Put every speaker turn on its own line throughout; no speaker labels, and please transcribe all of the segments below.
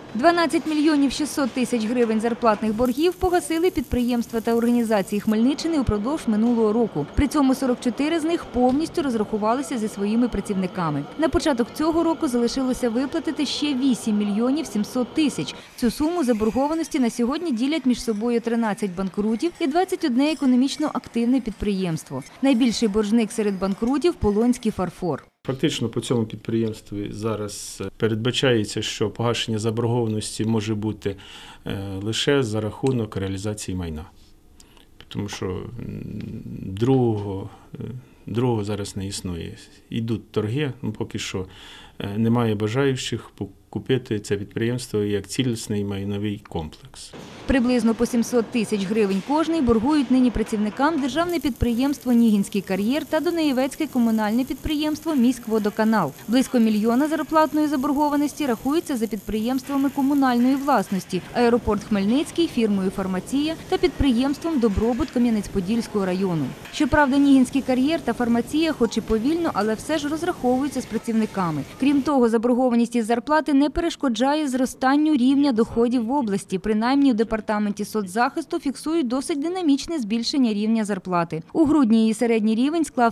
12 мільйонів 600 тисяч гривень зарплатних боргів погасили підприємства та організації Хмельниччини упродовж минулого року. При цьому 44 з них повністю розрахувалися зі своїми працівниками. На початок цього року залишилося виплатити ще 8 мільйонів 700 тисяч. Цю суму заборгованості на сьогодні ділять між собою 13 банкрутів і 21 економічно активне підприємство. Найбільший боржник серед банкрутів – Полонський фарфор.
Фактично по цьому підприємстві зараз передбачається, що погашення заборгованості може бути лише за рахунок реалізації майна. Тому що другого зараз не існує. Йдуть торги, поки що немає бажаючих купити це підприємство як цілісний майновий комплекс.
Приблизно по 700 тисяч гривень кожний боргують нині працівникам державне підприємство «Нігінський кар'єр» та Дунаєвецьке комунальне підприємство «Міськводоканал». Близько 1 мільйона зарплатної заборгованості рахується за підприємствами комунальної власності – аеропорт Хмельницький, фірмою «Фармація» та підприємством «Добробут» Кам'янець-Подільського району. Щоправда, «Нігінський кар'єр» та «Фармація» хоч і повільно, але все ж розраховуються з працівниками. Крім того, заборгованість із зарплати не перешкоджає зростанню рівня доходів в області. Принаймні, у департаменті соцзахисту фіксують досить динамічне збільшення рівня зарплати. У грудні її середній рівень склав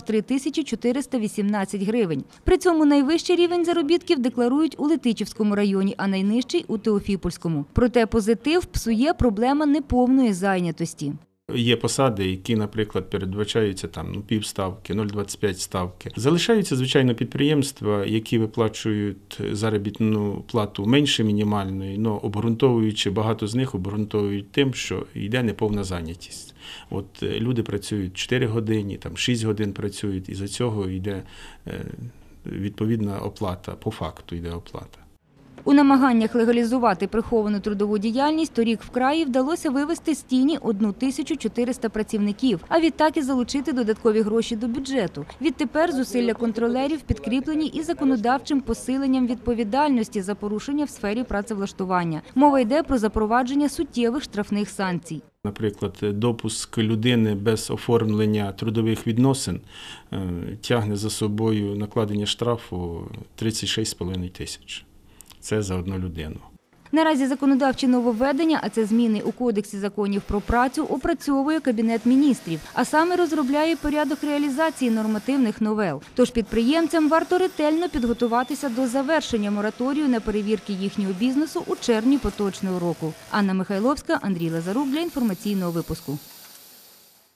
3418 гривень. При цьому найвищий рівень заробітків декларують у Летичівському районі, а найнижчий – у Теофіпольському. Проте позитив псує проблема неповної зайнятості.
Є посади, які, наприклад, передбачаються півставки, 0,25 ставки. Залишаються, звичайно, підприємства, які виплачують заробітну плату менше мінімальної, але обґрунтовуючи, багато з них обґрунтовують тим, що йде неповна зайнятість. От люди працюють 4 години, 6 годин працюють, і за цього йде відповідна оплата, по факту йде оплата.
У намаганнях легалізувати приховану трудову діяльність торік в краї вдалося вивести з тіні 1400 працівників, а відтак і залучити додаткові гроші до бюджету. Відтепер зусилля контролерів підкріплені і законодавчим посиленням відповідальності за порушення в сфері працевлаштування. Мова йде про запровадження суттєвих штрафних санкцій.
Наприклад, допуск людини без оформлення трудових відносин тягне за собою накладення штрафу 36,5 тисяч. Це за одну людину.
Наразі законодавчі нововведення, а це зміни у Кодексі законів про працю, опрацьовує Кабінет міністрів, а саме розробляє порядок реалізації нормативних новел. Тож підприємцям варто ретельно підготуватися до завершення мораторію на перевірки їхнього бізнесу у червні поточного року. Анна Михайловська, Андрій Лазарук для інформаційного випуску.